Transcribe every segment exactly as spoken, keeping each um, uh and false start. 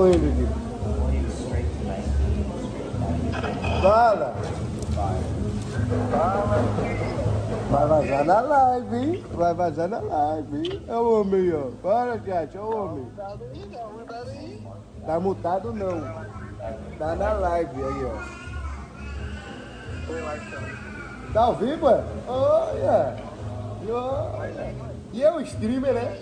Ô, Henrique. Fala. Vai vazar na live, hein? Vai vazar na live, hein? É o homem, ó. Para, chat, é o homem. Tá mutado, não. Tá na live aí, ó. Tá ao vivo, é? Olha. Olha. E é o streamer, né?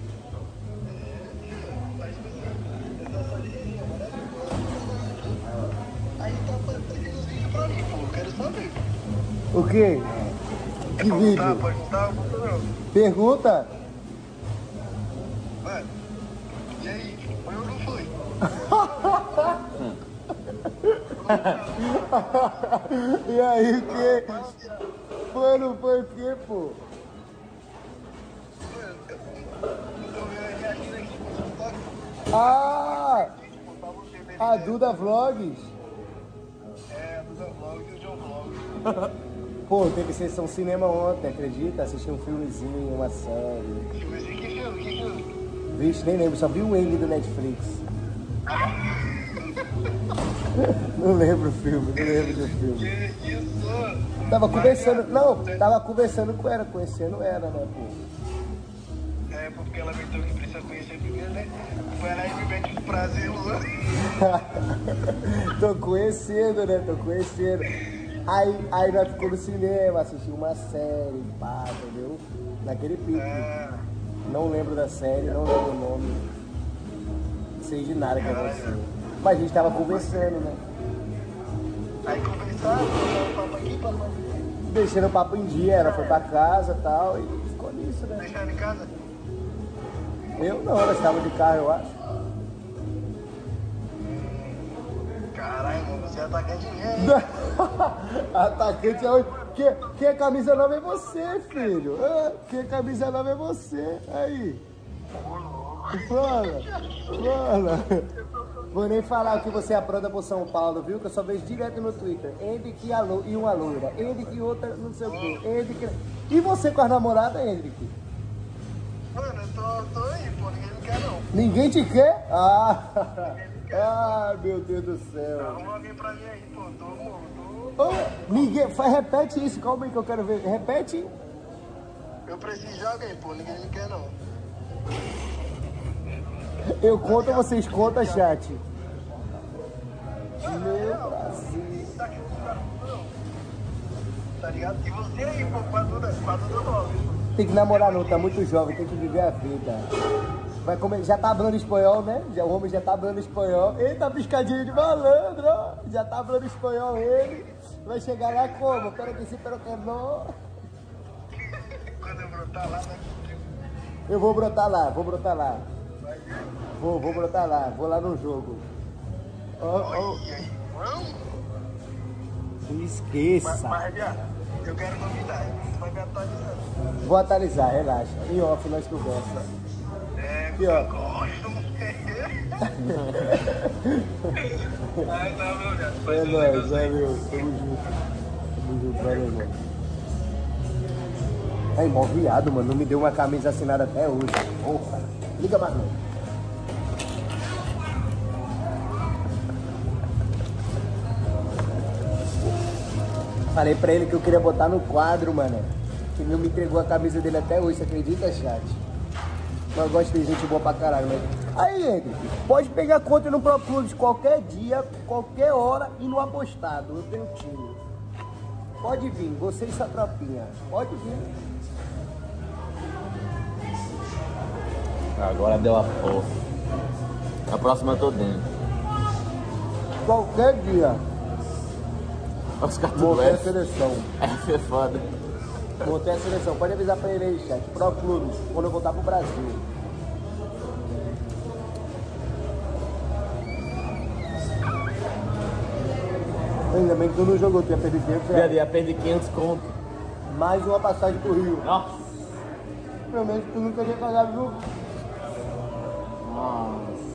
O quê? Que vídeo? Pergunta? Mano, e aí? Foi ou não foi? E aí, o quê? Foi ou não foi o quê, pô? Ah! A Duda Vlogs. É, a Duda Vlogs e o John Vlogs. Pô, teve sessão cinema ontem, acredita? Assisti um filmezinho, uma série. Que filme? Que filme? Vixe, nem lembro, só vi o Wang do Netflix. Não lembro o filme, não lembro do filme. Que isso? Tava conversando, não, tava conversando com ela, conhecendo ela, né, pô? É, porque ela inventou que precisa conhecer primeiro, né? Vai lá e me mete os prazer, Luan. Tô conhecendo, né? Tô conhecendo. Aí, aí nós ficamos no cinema, assistimos uma série, pá, entendeu? Naquele pique. É. Não lembro da série, não lembro o nome. Não sei de nada que aconteceu. Mas a gente tava conversando, né? Aí conversar, deixar o papo aqui pra nós. Deixando o papo em dia, ela foi pra casa e tal, e ficou nisso, né? Deixar em casa? Eu não, ela estava de carro, eu acho. Caralho, mano, você é atacante mesmo. Atacante é hoje. Quem, quem é camisa nova é você, filho. É, quem é camisa nova é você. Aí. Fala, fala. Vou nem falar o que você apronta por São Paulo, viu? Que eu só vejo direto no Twitter. Henrique e uma loira. Henrique e outra não sei o quê. Henrique... E você com as namoradas, Henrique? Mano, eu tô, tô aí, pô, ninguém me quer não. Ninguém te quer? Ah, ah meu Deus do céu. Arruma alguém pra mim aí, pô, tô, tô... Oh, ninguém, faz, repete isso, calma aí que eu quero ver. Repete. Eu preciso de alguém, pô, ninguém me quer não. Eu conto, vocês contam, chat. Meu Brasil. Tá ligado? E você aí, pô, com a Duda, com a Duda nova. Tem que namorar não, tá muito jovem, tem que viver a vida. Vai comer, já tá falando espanhol, né? Já, o homem já tá falando espanhol. Eita, piscadinha de malandro, ó. Já tá falando espanhol ele. Vai chegar lá como? Pero que sim, pero que não. Quando eu brotar lá, né? Eu vou brotar lá, vou brotar lá. Vai ver. Vou, vou brotar lá, vou lá no jogo. Ó, ó. E aí, vamos? Esqueça. Mas, mas, viado, eu quero novidade. Você vai me atualizando. Vou atualizar, relaxa. Em off nós conversa. É, Aqui, ó. eu gosto. Ai, não, meu viado. É nóis, valeu. Tamo junto. Tamo junto, valeu, mano. Aí, mó viado, mano. Não me deu uma camisa assinada até hoje. Porra. Liga mais não. Falei pra ele que eu queria botar no quadro, mano. Que ele não me entregou a camisa dele até hoje, você acredita, chat? Mas eu gosto de gente boa pra caralho, né? Aí, Henrique, pode pegar conta no Pro Clubs qualquer dia, qualquer hora e no apostado. Eu tenho time. Pode vir, você e sua tropinha. Pode vir. Agora deu a porra. A próxima eu tô dentro. Qualquer dia. Os caras Montei a seleção. É, é foda. Montei a seleção. Pode avisar pra ele aí, chat. Pro Clubes, quando eu voltar pro Brasil. Ainda bem que tu não jogou, tu ia perder tempo. Eu ia perder quinhentos conto. Mais uma passagem pro Rio. Nossa. Pelo menos tu nunca tinha pagado, viu? Nossa.